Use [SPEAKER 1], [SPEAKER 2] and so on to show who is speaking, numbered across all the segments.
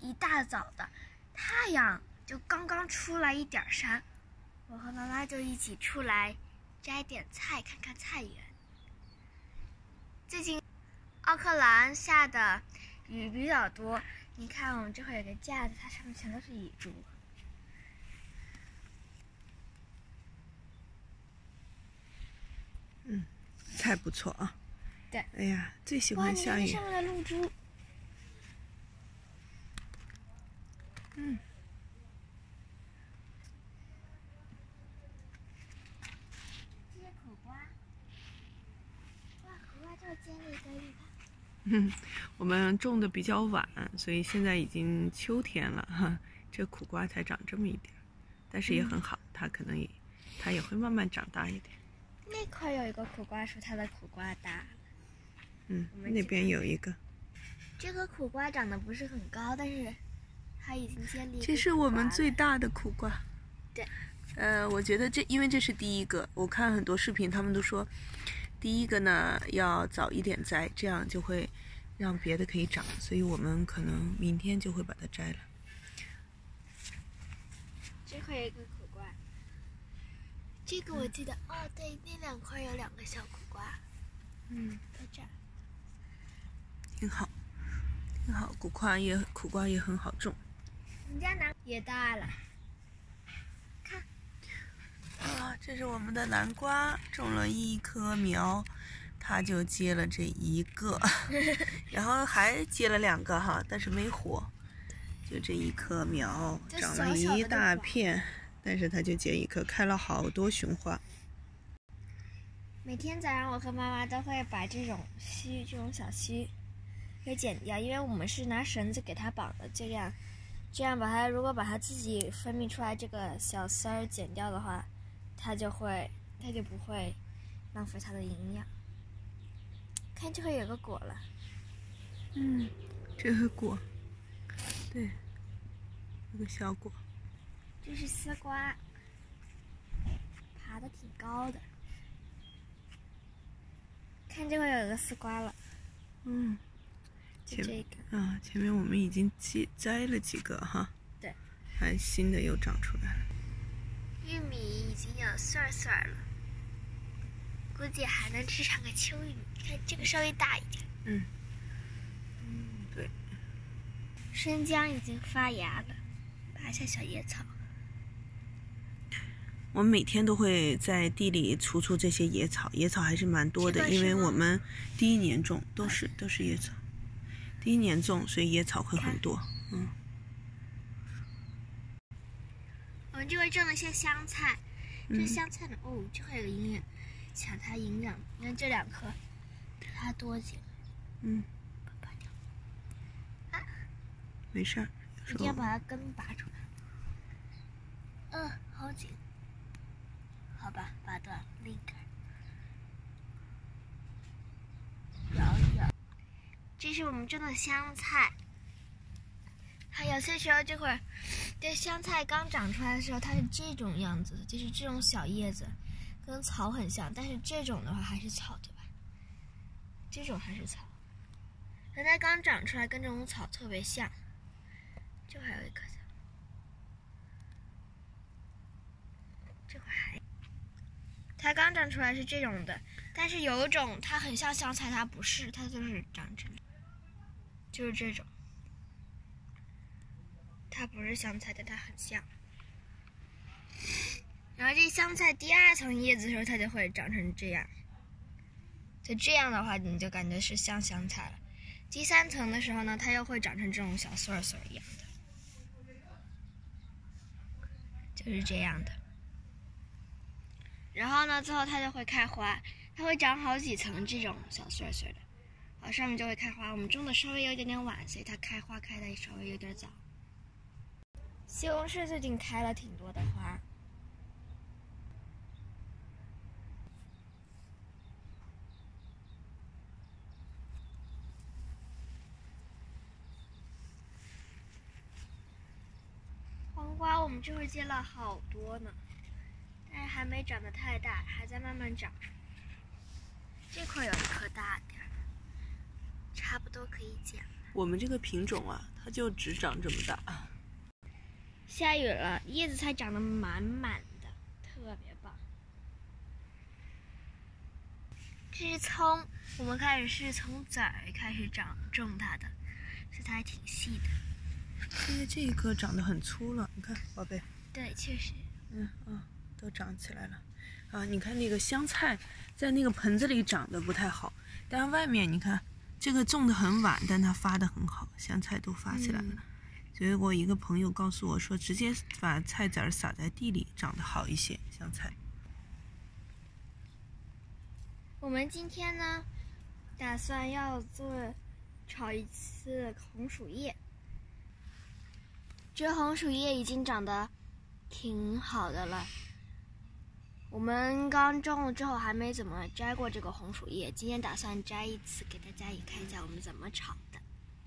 [SPEAKER 1] 一大早的，太阳就刚刚出来一点山，我和妈妈就一起出来摘点菜，看看菜园。最近奥克兰下的雨比较多，你看我们这会有个架子，它上面全都是蚁珠。
[SPEAKER 2] 菜不错啊。
[SPEAKER 1] 对。
[SPEAKER 2] 哎呀，最喜
[SPEAKER 1] 哇，
[SPEAKER 2] 欢下雨。
[SPEAKER 1] 你看这上面的露珠。这些苦瓜，哇，苦瓜这结了一个绿吧。
[SPEAKER 2] 我们种的比较晚，所以现在已经秋天了哈。这苦瓜才长这么一点，但是也很好，它也会慢慢长大一点。
[SPEAKER 1] 那块有一个苦瓜树，它的苦瓜大了。
[SPEAKER 2] 那边有一个。
[SPEAKER 1] 这个苦瓜长得不是很高，但是它已经结了一个。
[SPEAKER 2] 这是我们最大的苦瓜。
[SPEAKER 1] 对。
[SPEAKER 2] 我觉得因为这是第一个，我看很多视频，他们都说，第一个呢要早一点摘，这样就会让别的可以长，所以我们可能明天就会把它摘了。
[SPEAKER 1] 这块有一个苦瓜，这个我记得，对，那两块有2个小苦瓜，在这儿。
[SPEAKER 2] 挺好，挺好，苦瓜也很好种。
[SPEAKER 1] 我们家南也大了，看。
[SPEAKER 2] 这是我们的南瓜，种了1棵苗，它就结了这1个，然后还结了2个哈，但是没活，就这1棵苗长了一大片，但是它就结1颗，开了好多雄花。
[SPEAKER 1] 每天早上我和妈妈都会把这种小须给剪掉，因为我们是拿绳子给它绑的，这样如果把它自己分泌出来这个小丝儿剪掉的话，它就不会浪费它的营养。看这会有个果了。
[SPEAKER 2] 这个果，对，有个小果。
[SPEAKER 1] 这是丝瓜，爬得挺高的。看这会有个丝瓜了。就这个。
[SPEAKER 2] 前面我们已经摘了几个哈。
[SPEAKER 1] 对。
[SPEAKER 2] 还新的又长出来了。
[SPEAKER 1] 玉米已经有穗儿了，估计还能吃上个秋玉米。看这个稍微大一点。
[SPEAKER 2] 对。
[SPEAKER 1] 生姜已经发芽了，拔下小野草。
[SPEAKER 2] 我们每天都会在地里除这些野草，野草还是蛮多的，因为我们第一年种都是野草，第一年种，所以野草会很多。
[SPEAKER 1] 我们这会种了些香菜，这香菜呢，这会有个营养，抢它营养。你看这2颗，它多紧。
[SPEAKER 2] 没事儿，
[SPEAKER 1] 一定要把它根拔出来。好紧。好吧，拔断了，另一根。摇一摇。这是我们种的香菜。它有些时候这香菜刚长出来的时候，它是这种样子的，就是这种小叶子，跟草很像，但是这种的话还是草，对吧？这种还是草。等它刚长出来，跟这种草特别像。这还有一棵草。这会还。它刚长出来是这种的，但是有一种它很像香菜，它不是，它就是长这里，就是这种。它不是香菜，但它很像。然后这香菜第2层叶子的时候，它就会长成这样。就这样的话，你就感觉是像香菜了。第3层的时候呢，它又会长成这种小穗儿一样的，就是这样的。然后呢，最后它就会开花，它会长好几层这种小穗的，上面就会开花。我们种的稍微有一点晚，所以它开花开的稍微有点早。西红柿最近开了挺多的花。黄瓜我们这会结了好多呢，但是还没长得太大，还在慢慢长。这块有一颗大点儿， 差不多可以剪了。
[SPEAKER 2] 我们这个品种啊，它就只长这么大。
[SPEAKER 1] 下雨了，叶子才长得满满的，特别棒。这是葱，我们开始是从籽儿开始种它的，所以它还挺细的。
[SPEAKER 2] 现在这一棵长得很粗了，你看，宝贝。
[SPEAKER 1] 对，确实。
[SPEAKER 2] 都长起来了。啊，你看那个香菜，在那个盆子里长得不太好，但是外面你看，这个种的很晚，但它发的很好，香菜都发起来了。所以我一个朋友告诉我说，直接把菜籽儿撒在地里，长得好一些，香菜。
[SPEAKER 1] 我们今天呢，打算要炒一次红薯叶。这红薯叶已经长得挺好的了。我们刚种了之后还没怎么摘过这个红薯叶，今天打算摘一次，给大家也看一下我们怎么炒的。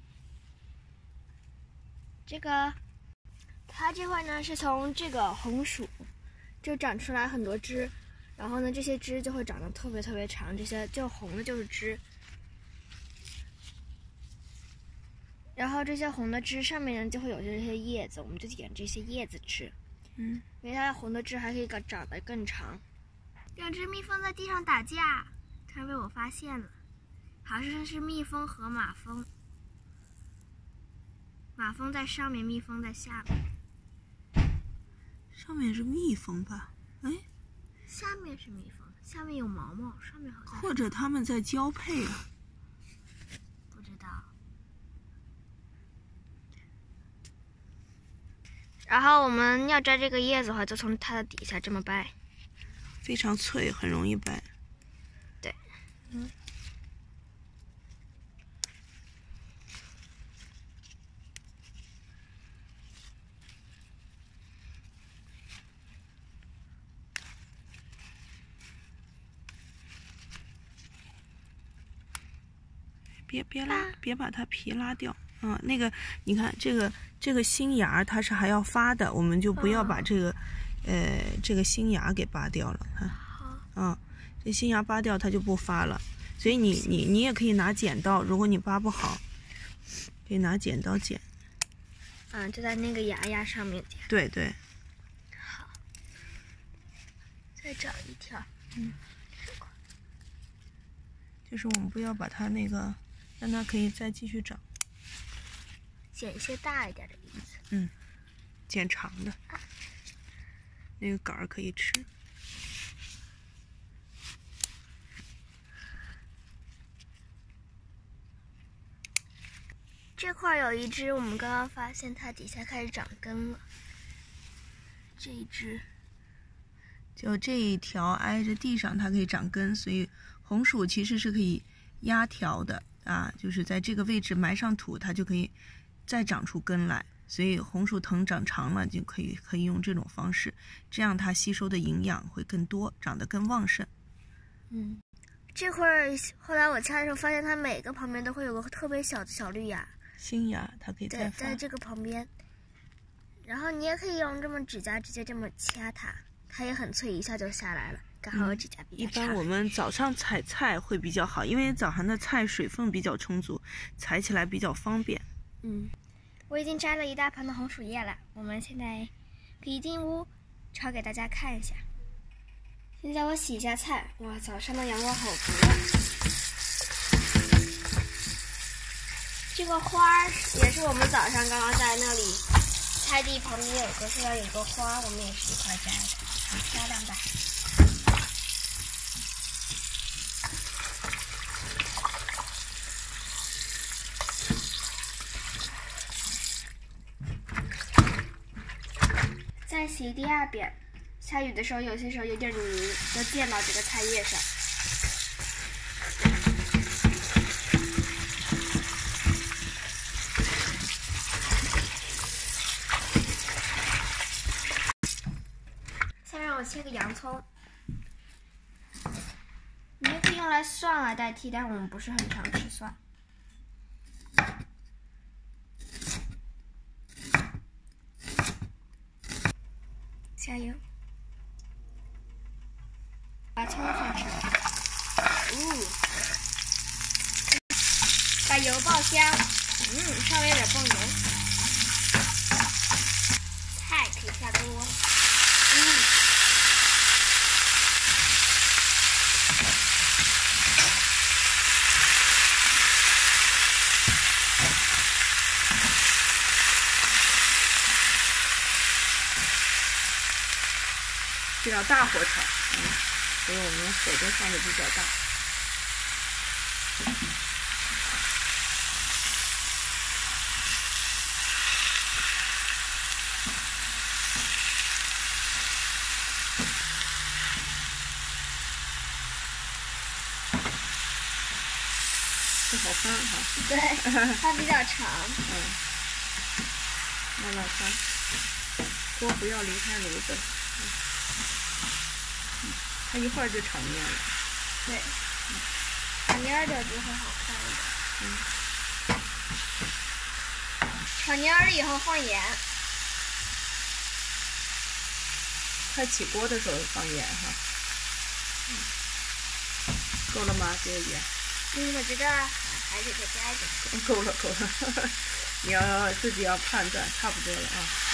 [SPEAKER 1] 它这块呢是从这个红薯就长出来很多枝，然后呢这些枝就会长得特别特别长，这些就红的就是枝。然后这些红的枝上面呢就会有这些叶子，我们就点这些叶子吃。因为它红的枝还可以长得更长。两只蜜蜂在地上打架，突然被我发现了，好像是蜜蜂和马蜂。马蜂在上面，蜜蜂在下面。
[SPEAKER 2] 上面是蜜蜂吧？哎，
[SPEAKER 1] 下面是蜜蜂，下面有毛毛，上面好像。
[SPEAKER 2] 或者它们在交配啊？
[SPEAKER 1] 不知道。然后我们要摘这个叶子的话，就从它的底下这么掰，
[SPEAKER 2] 非常脆，很容易掰。
[SPEAKER 1] 对，
[SPEAKER 2] 别把它皮拉掉。那个你看这个新芽它是还要发的，我们就不要把这个新芽给拔掉了。这新芽拔掉它就不发了，所以你也可以拿剪刀，如果你拔不好，可以拿剪刀剪。
[SPEAKER 1] 就在那个芽上面剪。
[SPEAKER 2] 对对。
[SPEAKER 1] 好，再找一条。
[SPEAKER 2] 就是我们不要把它那个，让它可以再继续长。
[SPEAKER 1] 剪一些大一点的叶子。
[SPEAKER 2] 剪长的，那个杆儿可以吃。
[SPEAKER 1] 这块有一只，我们刚刚发现它底下开始长根了。这一只，
[SPEAKER 2] 就这一条挨着地上，它可以长根，所以红薯其实是可以压条的啊，就是在这个位置埋上土，它就可以再长出根来。所以红薯藤长长了就可以用这种方式，这样它吸收的营养会更多，长得更旺盛。
[SPEAKER 1] 这会儿后来我掐的时候发现它每个旁边都会有个特别小的小绿芽。
[SPEAKER 2] 新芽它可以再发。
[SPEAKER 1] 在这个旁边。然后你也可以用这么指甲直接这么掐它，它也很脆，一下就下来了。刚好我指甲比较长。
[SPEAKER 2] 一般我们早上采菜会比较好，因为早上的菜水分比较充足，采起来比较方便。
[SPEAKER 1] 我已经摘了一大盆的红薯叶了，我们现在可以进屋炒给大家看一下。现在我洗一下菜，哇，早上的阳光好毒啊！这个花儿也是我们早上刚刚在那里菜地旁边有个树上有个花，我们也是一块摘的，很漂亮吧？再洗第二遍，下雨的时候有些时候有点泥就溅到这个菜叶上。下面我切个洋葱，你也可以用来蒜来代替，但是我们不是很常吃蒜。加油！把葱放上，把油爆香，稍微有点崩油。菜可以下多，
[SPEAKER 2] 这要大火炒，所以我们火就放的比较大。这好翻哈。
[SPEAKER 1] 对，它比较长。
[SPEAKER 2] 慢慢翻，锅不要离开炉子。它一会儿就炒蔫了。
[SPEAKER 1] 对，炒蔫的就会好看一点。炒蔫了以后放盐。
[SPEAKER 2] 快起锅的时候放盐哈。够了吗？这个盐？
[SPEAKER 1] 我觉得还得再加一点。
[SPEAKER 2] 够了够了，你要自己要判断，差不多了啊。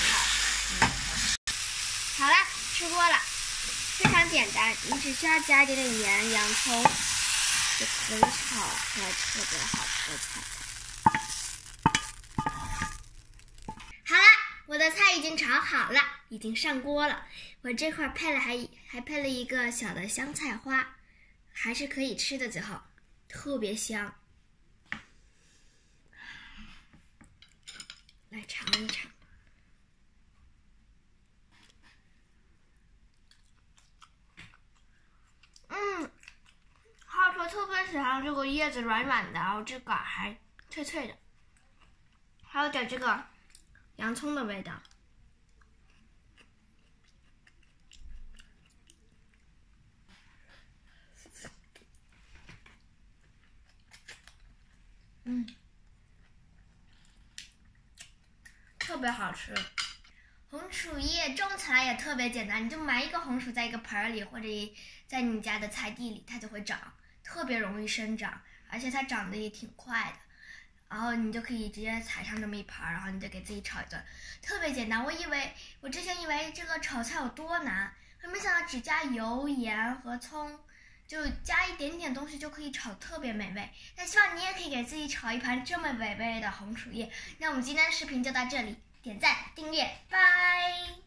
[SPEAKER 1] 好了，出锅了，非常简单，你只需要加一点点盐、洋葱，就可以炒出来特别好吃的菜。好了，我的菜已经炒好了，已经上锅了。我这块还配了一个小的香菜花，还是可以吃的，最后特别香。来尝一尝。哈特特别喜欢这个叶子软软的，然后这杆还脆脆的，还有点这个洋葱的味道。特别好吃。红薯叶种起来也特别简单，你就埋一个红薯在一个盆里，或者在你家的菜地里，它就会长，特别容易生长，而且它长得也挺快的。然后你就可以直接采上这么一盘，然后你就给自己炒一顿，特别简单。我之前以为这个炒菜有多难，可没想到只加油、盐和葱，就加一点点东西就可以炒特别美味。那希望你也可以给自己炒一盘这么美味的红薯叶。那我们今天的视频就到这里，点赞、订阅，拜。